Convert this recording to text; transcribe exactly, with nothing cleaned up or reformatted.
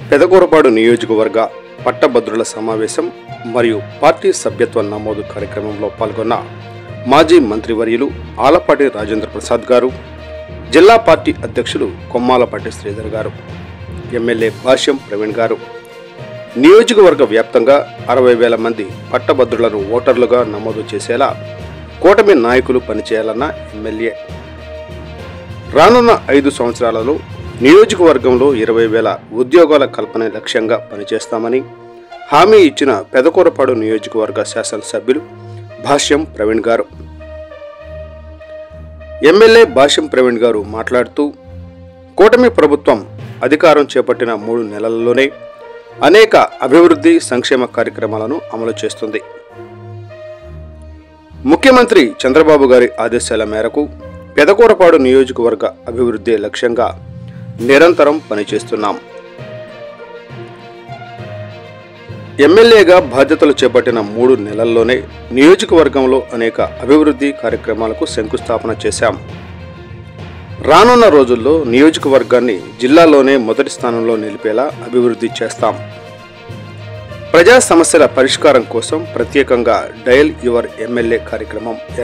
పెదకూరపాడు నియోజకవర్గ పట్టభద్రుల సమావేశం మరియు పార్టీ సభ్యత్వ నమోదు కార్యక్రమంలో పాల్గొన్న మాజీ మంత్రివర్యులు ఆలపాటి రాజేంద్ర ప్రసాద్ గారు, జిల్లా పార్టీ అధ్యక్షులు కొమ్మాలపాటి శ్రీధర్ గారు, ఎమ్మెల్యే భాష్యం ప్రవీణ్ గారు నియోజకవర్గ వ్యాప్తంగా అరవై వేల మంది పట్టభద్రులను ఓటర్లుగా నమోదు చేసేలా కూటమి నాయకులు పనిచేయాలన్న ఎమ్మెల్యే రానున్న ఐదు సంవత్సరాలలో నియోజకవర్గంలో ఇరవై వేల ఉద్యోగాల కల్పన లక్ష్యంగా పనిచేస్తామని హామీ ఇచ్చిన పెదకూరపాడు నియోజకవర్గ శాసనసభ్యులు భాష్యం ప్రవీణ్ గారు. ఎమ్మెల్యే భాష్యం ప్రవీణ్ గారు మాట్లాడుతూ, కూటమి ప్రభుత్వం అధికారం చేపట్టిన మూడు నెలల్లోనే అనేక అభివృద్ధి సంక్షేమ కార్యక్రమాలను అమలు చేస్తుంది. ముఖ్యమంత్రి చంద్రబాబు గారి ఆదేశాల మేరకు పెదకూరపాడు నియోజకవర్గ అభివృద్ధి లక్ష్యంగా నిరంతరం పనిచేస్తున్నాం. ఎమ్మెల్యేగా బాధ్యతలు చేపట్టిన మూడు నెలల్లోనే నియోజకవర్గంలో అనేక అభివృద్ధి కార్యక్రమాలకు శంకుస్థాపన చేశాం. రానున్న రోజుల్లో నియోజకవర్గాన్ని జిల్లాలోనే మొదటి స్థానంలో నిలిపేలా అభివృద్ధి చేస్తాం. ప్రజా సమస్యల పరిష్కారం కోసం ప్రత్యేకంగా డయల్ యువర్ ఎమ్మెల్యే కార్యక్రమం